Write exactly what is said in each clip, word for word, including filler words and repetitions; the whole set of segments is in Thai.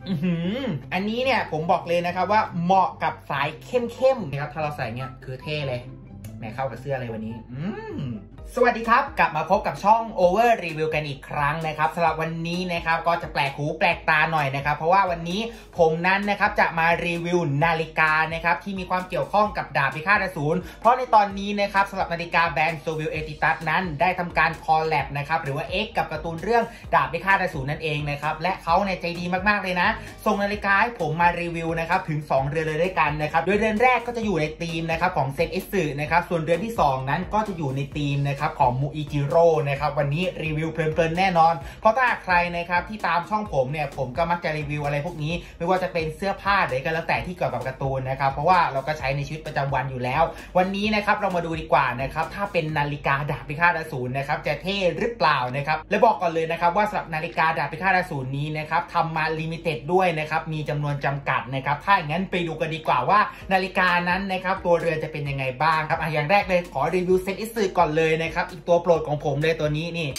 อือหืออันนี้เนี่ยผมบอกเลยนะครับว่าเหมาะกับสายเข้มๆนะครับถ้าเราใส่เนี่ยคือเท่เลยแหมเข้ากับเสื้ออะไรวันนี้อืมสวัสดีครับกลับมาพบกับช่อง Over Review กันอีกครั้งนะครับสำหรับวันนี้นะครับก็จะแปลกหูแปลกตาหน่อยนะครับเพราะว่าวันนี้ผมนั้นนะครับจะมารีวิวนาฬิกานะครับที่มีความเกี่ยวข้องกับดาบพิฆาตอสูรเพราะในตอนนี้นะครับสำหรับนาฬิกาแบรนด์ Sowill Etitus นั้นได้ทำการคอลแลบนะครับหรือว่า X กับการ์ตูนเรื่องดาบพิฆาตอสูรนั่นเองนะครับและเขาเนี่ยใจดีมากๆเลยนะส่งนาฬิกาให้ผมมารีวิวนะครับถึงสองเรือนเลยด้วยกันนะครับโดยเรือนแรกก็จะอยู่ในธีมนะครับของเซนเอสึนะครับส่วนเรือนที่สองนั้นก็จะอยู่ในธีมนะครับของมูอิจิโร่นะครับวันนี้รีวิวเพลินๆแน่นอนเพราะถ้าใครนะครับที่ตามช่องผมเนี่ยผมก็มักจะรีวิวอะไรพวกนี้ไม่ว่าจะเป็นเสื้อผ้าหรือก็แล้วแต่ที่เกี่ยวกับการ์ตูนนะครับเพราะว่าเราก็ใช้ในชีวิตประจำวันอยู่แล้ววันนี้นะครับเรามาดูดีกว่านะครับถ้าเป็นนาฬิกาดาบพิฆาตอสูรนะครับจะเท่หรือเปล่านะครับและบอกก่อนเลยนะครับว่าสำหรับนาฬิกาดาบพิฆาตอสูรนี้นะครับทำมาลิมิเต็ดด้วยนะครับมีจำนวนจำกัดนะครับถ้าอย่างนั้นไปดูกันดีกว่าว่านาฬิกานั้นนะครับตัวเรือนจะเป็นยังไงบ้างครับอ่ะอย่างแรกเลยขอรีวิวเซนอิสึก่อนเลยนะครับอีกตัวโปรดของผมเลยตัวนี้นี่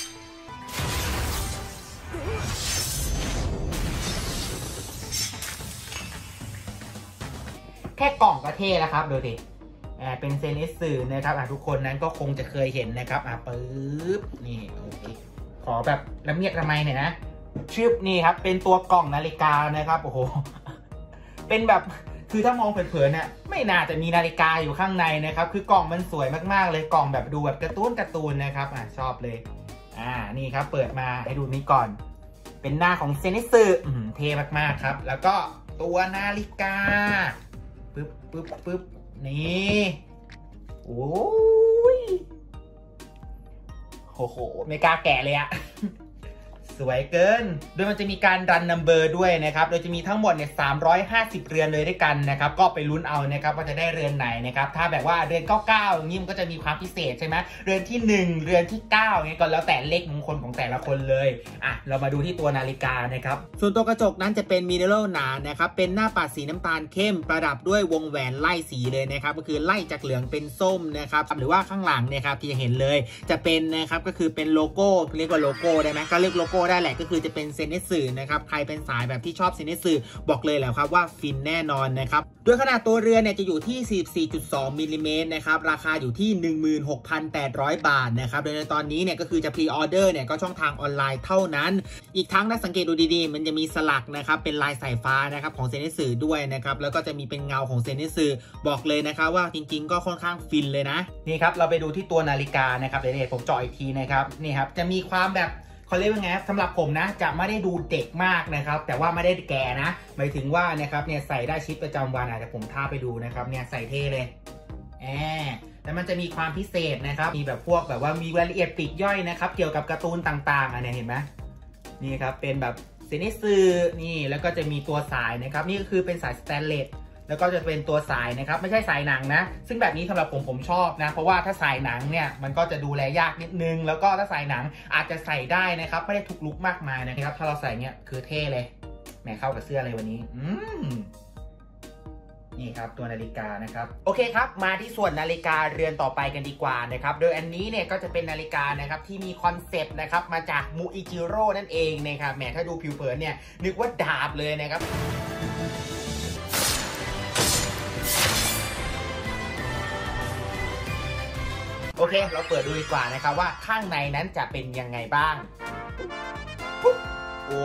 แค่กล่องก็เท่แล้วครับดูดิอ่าเป็นเซนอิสึนะครับอ่ะทุกคนนั้นก็คงจะเคยเห็นนะครับอ่ะปึ๊บนี่โอเคขอแบบละเมียดละไมหน่อยนะชื่อนี่ครับเป็นตัวกล่องนาฬิกานะครับโอ้โหเป็นแบบคือถ้ามองเผินๆเนี่ยไม่น่าจะมีนาฬิกาอยู่ข้างในนะครับคือกล่องมันสวยมากๆเลยกล่องแบบดูแบบการ์ตูนการ์ตูนนะครับอ่ะชอบเลยอ่านี่ครับเปิดมาให้ดูนี้ก่อนเป็นหน้าของเซนิสึเท่มากๆครับแล้วก็ตัวนาฬิกาปึ๊บปึ๊บปึ๊บนี่โอ้ยโหโหไม่กล้าแกะเลยอะสวยเกินโดยมันจะมีการรันนัมเบอร์ด้วยนะครับโดยจะมีทั้งหมดเนี่ยสามร้อยห้าสิบเรือนเลยด้วยกันนะครับก็ไปลุ้นเอานะครับว่าจะได้เรือนไหนนะครับถ้าแบบว่าเรือนเก้าสิบเก้าอย่างนี้มันก็จะมีความพิเศษใช่ไหมเรือนที่หนึ่งเรือนที่เก้าเนี่ยก็แล้วแต่เลขมงคลของแต่ละคนเลยอ่ะเรามาดูที่ตัวนาฬิกานะครับส่วนตัวกระจกนั้นจะเป็นมิเนอรัลหนานะครับเป็นหน้าปัดสีน้ำตาลเข้มประดับด้วยวงแหวนไล่สีเลยนะครับก็คือไล่จากเหลืองเป็นส้มนะครับหรือว่าข้างหลังนะครับที่เห็นเลยจะเป็นนะครับก็คือเป็นโลโก้เรียกว่าโลโก้ได้ไหมก็เรียกโลโก้ได้แหละก็คือจะเป็นเซนเนสึนะครับใครเป็นสายแบบที่ชอบเซนเนสึบอกเลยแหละครับว่าฟินแน่นอนนะครับด้วยขนาดตัวเรือนเนี่ยจะอยู่ที่ สี่สิบสี่จุดสอง มิลลิเมตรนะครับราคาอยู่ที่ หนึ่งหมื่นหกพันแปดร้อย บาทนะครับโดยในตอนนี้เนี่ยก็คือจะพรีออเดอร์เนี่ยก็ช่องทางออนไลน์เท่านั้นอีกทั้งถ้าสังเกตดูดีๆมันจะมีสลักนะครับเป็นลายสายฟ้านะครับของเซนเนสึด้วยนะครับแล้วก็จะมีเป็นเงาของเซนเนสึบอกเลยนะครับว่าจริงๆก็ค่อนข้างฟินเลยนะนี่ครับเราไปดูที่ตัวนาฬิกานะครับเดี๋ยวผมเจาะอีกทีนะครับนี่ครับจะมีความแบบเขาเรียกว่าไงสำหรับผมนะจะไม่ได้ดูเด็กมากนะครับแต่ว่าไม่ได้แก่นะหมายถึงว่านะครับเนี่ยใส่ได้ชีวิตประจำวันอาจจะผมท่าไปดูนะครับเนี่ยใส่เท่เลยแอบแต่มันจะมีความพิเศษนะครับมีแบบพวกแบบว่ามีรายละเอียดปลีกย่อยนะครับเกี่ยวกับการ์ตูนต่างๆอันนี้เห็นไหมนี่ครับเป็นแบบเซนิสึนี่แล้วก็จะมีตัวสายนะครับนี่ก็คือเป็นสายสแตนเลสแล้วก็จะเป็นตัวสายนะครับไม่ใช่สายหนังนะซึ่งแบบนี้สำหรับผมผมชอบนะเพราะว่าถ้าสายหนังเนี่ยมันก็จะดูแลยากนิดนึงแล้วก็ถ้าสายหนังอาจจะใส่ได้นะครับไม่ได้ทุกลุคมากมายนะครับถ้าเราใส่เนี่ยคือเท่เลยแหมเข้ากับเสื้ออะไรวันนี้อืมนี่ครับตัวนาฬิกานะครับโอเคครับมาที่ส่วนนาฬิกาเรือนต่อไปกันดีกว่านะครับโดยอันนี้เนี่ยก็จะเป็นนาฬิกานะครับที่มีคอนเซปต์นะครับมาจากมูอิจิโร่นั่นเองนะครับแหมถ้าดูผิวเผินเนี่ยนึกว่าดาบเลยนะครับโอเคเราเปิดดูดีกว่านะครับว่าข้างในนั้นจะเป็นยังไงบ้างโอ้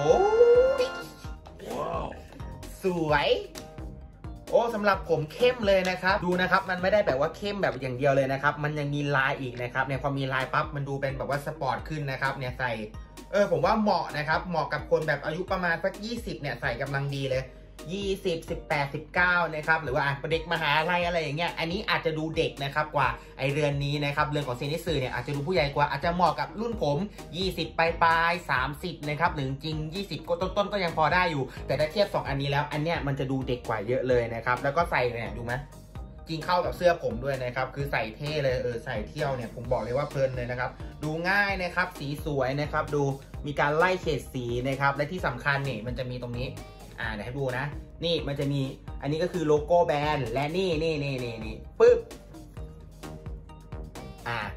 สวยโอ้สำหรับผมเข้มเลยนะครับดูนะครับมันไม่ได้แบบว่าเข้มแบบอย่างเดียวเลยนะครับมันยังมีลายอีกนะครับเนี่ยพอมีลายปั๊บมันดูเป็นแบบว่าสปอร์ตขึ้นนะครับเนี่ยใส่เออผมว่าเหมาะนะครับเหมาะกับคนแบบอายุประมาณสักยี่สิบเนี่ยใส่กำลังดีเลยยี่สิบ สิบแปด สิบเก้านะครับหรือว่าเด็กมหาลัยอะไรอย่างเงี้ยอันนี้อาจจะดูเด็กนะครับกว่าไอเรือนนี้นะครับเรือนของเซนิสึเนี่ยอาจจะดูผู้ใหญ่กว่าอาจจะเหมาะกับรุ่นผมยี่สิบปลายๆสามสิบนะครับหรือจริงยี่สิบก็ต้นๆก็ยังพอได้อยู่แต่ถ้าเทียบสองอันนี้แล้วอันเนี้ยมันจะดูเด็กกว่าเยอะเลยนะครับแล้วก็ใส่เนี่ยดูไหมจริงเข้ากับเสื้อผมด้วยนะครับคือใส่เท่เลยเออใส่เที่ยวเนี่ยผมบอกเลยว่าเพลินเลยนะครับดูง่ายนะครับสีสวยนะครับดูมีการไล่เฉดสีนะครับและที่สำคัญเนี่ยมันจะมีตรงนี้อ่าเดี๋ยวให้ดูนะนี่มันจะมีอันนี้ก็คือโลโก้แบรนด์และนี่นี่นี่นี่นี่ปึ๊บอ่า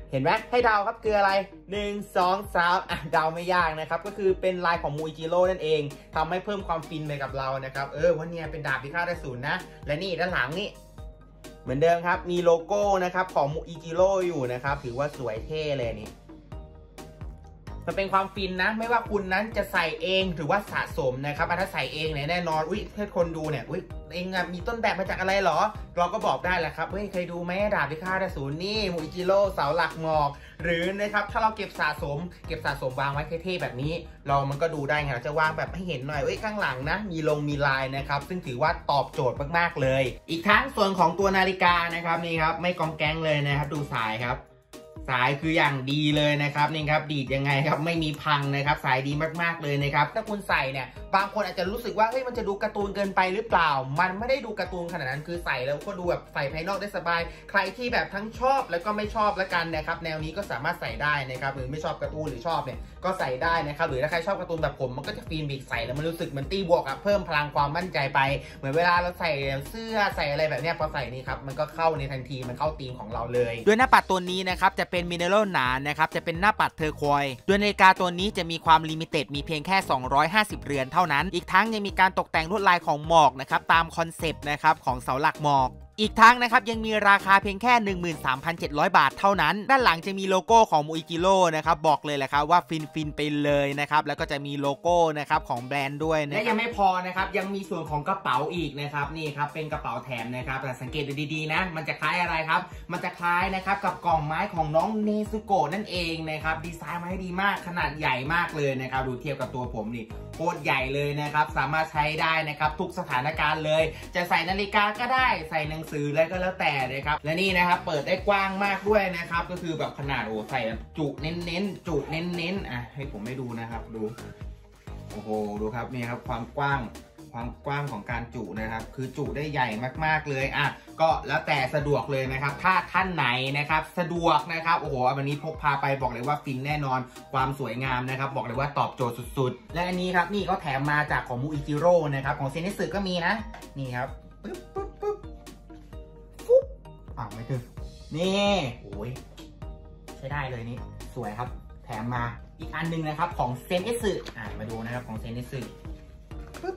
เห็นไหมให้เดาครับคืออะไรหนึ่ง สอง สามอ่ะเดาไม่ยากนะครับก็คือเป็นลายของมูอิจิโร่นั่นเองทำให้เพิ่มความฟินไปกับเรานะครับเออวันนี้เป็นดาบพิฆาตอสูรนะและนี่ด้านหลังนี่เหมือนเดิมครับมีโลโก้นะครับของมูอิจิโร่อยู่นะครับถือว่าสวยเท่เลยนี่มันเป็นความฟินนะไม่ว่าคุณนั้นจะใส่เองหรือว่าสะสมนะครับถ้าใส่เองเนี่ยแน่นอนอุ้ยถ้าคนดูเนี่ยอุ้ยเองมีต้นแบบมาจากอะไรหรอเราก็บอกได้แหละครับเฮ้ยเคยดูไหมดาบพิฆาตอสูรนี่มูอิจิโร่เสาหลักหมอกหรือนะครับถ้าเราเก็บสะสมเก็บสะสมวางไว้เท่ๆแบบนี้เรามันก็ดูได้ไงเราจะวางแบบให้เห็นหน่อยเอ้ยข้างหลังนะมีลงมีลายนะครับซึ่งถือว่าตอบโจทย์มากๆเลยอีกทั้งส่วนของตัวนาฬิกานะครับนี่ครับไม่กองแกงเลยนะครับดูสายครับสายคืออย่างดีเลยนะครับนี่ครับดีดยังไงครับไม่มีพังนะครับสายดีมากๆเลยนะครับถ้าคุณใส่เนี่ยบางคนอาจจะรู้สึกว่าเฮ้ยมันจะดูการ์ตูนเกินไปหรือเปล่ามันไม่ได้ดูการ์ตูนขนาดนั้นคือใส่แล้วก็ดูแบบใส่ภายนอกได้สบายใครที่แบบทั้งชอบแล้วก็ไม่ชอบแล้วกันนะครับแนวนี้ก็สามารถใส่ได้นะครับหรือไม่ชอบการ์ตูนหรือชอบเนี่ยก็ใส่ได้นะครับหรือถ้าใครชอบการ์ตูนแบบผมมันก็จะฟีนบีกใส่แล้วมันรู้สึกเหมือนตีบวกอะเพิ่มพลังความมั่นใจไปเหมือนเวลาเราใส่เสื้อใส่อะไรแบบนี้พอใส่นี่ครับมันก็เข้าในทันทีมันเข้าธีมของเราเลยด้วยหน้าปัดตัวนี้นะครับจะเป็นมิเนอรัลหนานะครับจะเป็นหน้าปัดเทอร์ควอยด้วยนาฬิกาตัวนี้จะมีความลิมิเต็ดมีเพียงแค่สองร้อยห้าสิบเรือนเท่านั้นอีกทั้งยังมีการตกแต่งลวดลายของหมอกนะครับตามคอนเซปต์นะครับของเสาหลักหมอกอีกทั้งนะครับยังมีราคาเพียงแค่ หนึ่งหมื่นสามพันเจ็ดร้อย บาทเท่านั้นด้านหลังจะมีโลโก้ของมูอิจิโร่นะครับบอกเลยแหละครับว่าฟินฟินไปเลยนะครับแล้วก็จะมีโลโก้นะครับของแบรนด์ด้วยนะและยังไม่พอนะครับยังมีส่วนของกระเป๋าอีกนะครับนี่ครับเป็นกระเป๋าแถมนะครับแต่สังเกตดูดีๆนะมันจะคล้ายอะไรครับมันจะคล้ายนะครับกับกล่องไม้ของน้องเนซุโกะนั่นเองนะครับดีไซน์มาให้ดีมากขนาดใหญ่มากเลยนะครับดูเทียบกับตัวผมนี่โคตรใหญ่เลยนะครับสามารถใช้ได้นะครับทุกสถานการณ์เลยจะใส่นาฬิกาก็ได้ใส่หนังสืออะไรก็แล้วแต่นะครับและนี่นะครับเปิดได้กว้างมากด้วยนะครับก็คือแบบขนาดโอ้ใส่จุเน้นๆจุเน้นๆอ่ะให้ผมไม่ดูนะครับดูโอ้โหดูครับนี่ครับความกว้างความกว้างของการจุนะครับคือจุได้ใหญ่มากๆเลยอ่ะก็แล้วแต่สะดวกเลยนะครับถ้าท่านไหนนะครับสะดวกนะครับโอ้โหวันนี้พกพาไปบอกเลยว่าฟินแน่นอนความสวยงามนะครับบอกเลยว่าตอบโจทย์สุดๆและอันนี้ครับนี่เขาแถมมาจากของมูอิจิโร่นะครับของเซนิสึก็มีนะนี่ครับปึ๊บปึ๊บปึ๊บฟุ๊บอ้าวไม่ถึงนี่โอ้ยใช้ได้เลยนี่สวยครับแถมมาอีกอันนึงนะครับของเซนิสึอ่ะมาดูนะครับของเซนิสึปึ๊บ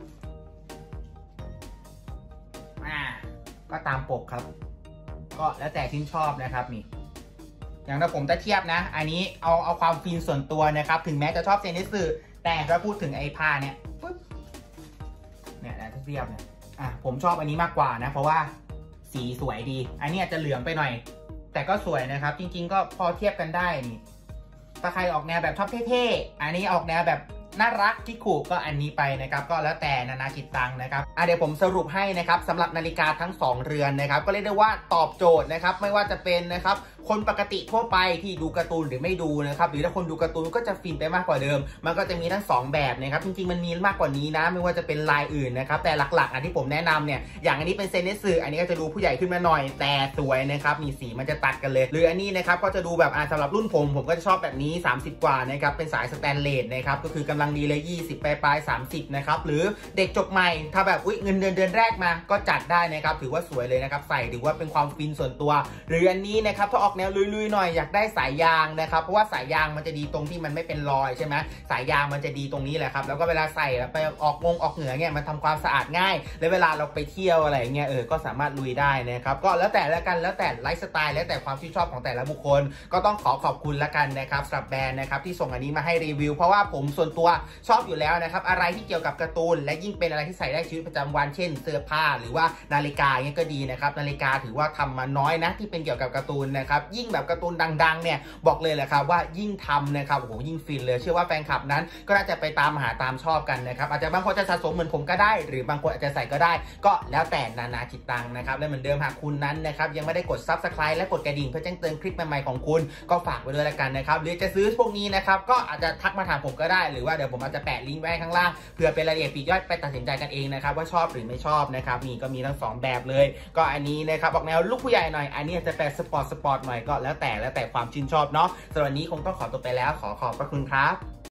ก็ตามปกครับก็แล้วแต่ชื่นชอบนะครับนี่อย่างถ้าผมจะเทียบนะอันนี้เอาเอาความฟินส่วนตัวนะครับถึงแม้จะชอบเซนิสึแต่ถ้าพูดถึงไอ้ผ้าเนี่ยปึ๊บเนี่ยถ้าเทียบเนี่ยอ่ะผมชอบอันนี้มากกว่านะเพราะว่าสีสวยดีอันนี้อาจจะเหลืองไปหน่อยแต่ก็สวยนะครับจริงๆก็พอเทียบกันได้นี่ถ้าใครออกแนวแบบชอบเท่ๆอันนี้ออกแนวแบบน่ารักที่ขู่ก็อันนี้ไปนะครับก็แล้วแต่นานาจิตตังนะครับอ่ะเดี๋ยวผมสรุปให้นะครับสำหรับนาฬิกาทั้งสองเรือนนะครับก็เรียกได้ว่าตอบโจทย์นะครับไม่ว่าจะเป็นนะครับคนปกติทั่วไปที่ดูการ์ตูนหรือไม่ดูนะครับหรือถ้าคนดูการ์ตูนก็จะฟินไปมากกว่าเดิมมันก็จะมีทั้งสองแบบนะครับจริงๆมันมีมากกว่านี้นะไม่ว่าจะเป็นลายอื่นนะครับแต่หลักๆอันที่ผมแนะนำเนี่ยอย่างอันนี้เป็นเซนิสึอันนี้ก็จะดูผู้ใหญ่ขึ้นมาหน่อยแต่สวยนะครับมีสีมันจะตัดกันเลยหรืออันนี้นะครับก็จะดูแบบอ่ะสำหรับรุ่นผมผมก็จะชอบแบบนี้สามสิบกว่านะครับเป็นสายสแตนเลสนะครับก็คือกำลังดีเลยยี่สิบปลายๆสามสิบนะครับหรือเด็กจบใหม่ถ้าแบบอุ๊ยเงินเดือนเดือนแรกมาก็จัดได้นะครับถือว่าสวยเลยนะครับใส่ถือว่าเป็นความฟินส่วนตัวหรืออันนี้นะครับถ้าออกแนวลุยๆหน่อยอยากได้สายยางนะครับเพราะว่าสายยางมันจะดีตรงที่มันไม่เป็นรอยใช่ไหมสายยางมันจะดีตรงนี้แหละครับแล้วก็เวลาใส่ไปออกงงออกเหนือเนี่ยมันทำความสะอาดง่ายและเวลาเราไปเที่ยวอะไรเงี้ยเออก็สามารถลุยได้นะครับก็แล้วแต่แล้วกันแล้วแต่ไลฟ์สไตล์แล้วแต่ความชื่นชอบของแต่ละบุคคลก็ต้องขอขอบคุณละกันนะครับสำหรับแบรนด์นะครับที่ส่งอันนี้มาให้รีวิวเพราะว่าผมส่วนตัวชอบอยู่แล้วนะครับอะไรที่เกี่ยวกับการ์ตูนและยิ่งเป็นอะไรที่ใส่ได้ชีวิตประจำวันเช่นเสื้อผ้าหรือว่านาฬิกาเงี้ยก็ดีนะครับนาฬิกาถือว่าทำมาน้อยนะที่เป็นเกี่ยวกับการ์ตูนนะครับยิ่งแบบการ์ตูนดังๆเนี่ยบอกเลยแหละครับว่ายิ่งทำนะครับโอ้โหยิ่งฟินเลยเชื่อว่าแฟนคลับนั้นก็น่าจะไปตามหาตามชอบกันนะครับอาจจะบางคนจะสะสมเหมือนผมก็ได้หรือบางคนอาจจะใส่ก็ได้ก็แล้วแต่นานาจิตตังนะครับและเหมือนเดิมหากคุณนั้นนะครับยังไม่ได้กด ซับสไครบ์ และกดกระดิ่งเพื่อแจ้งเตือนคลิปใหม่ๆของคุณก็ฝากไว้ด้วยละกันนะครับหรือจะซื้อพวกนี้นะครับก็อาจจะทักมาถามผมก็ได้หรือว่าเดี๋ยวผมอาจจะแปะลิงก์ไว้ข้างล่างเพื่อเป็นรายละเอียดปลีกย่อยไปตัดสินใจกันเองนะครับว่าชอบหรือไม่ชอบนะครับนี่ก็มีทั้งสองแบบเลยก็อันนี้นะครับออกแนวลูกผู้ใหญ่หน่อยอันนี้จะแปลสปอร์ตสปอร์ตหน่อยก็แล้วแต่แล้วแต่ความชื่นชอบเนาะสำหรับวันนี้คงต้องขอตัวไปแล้วขอขอบพระคุณครับ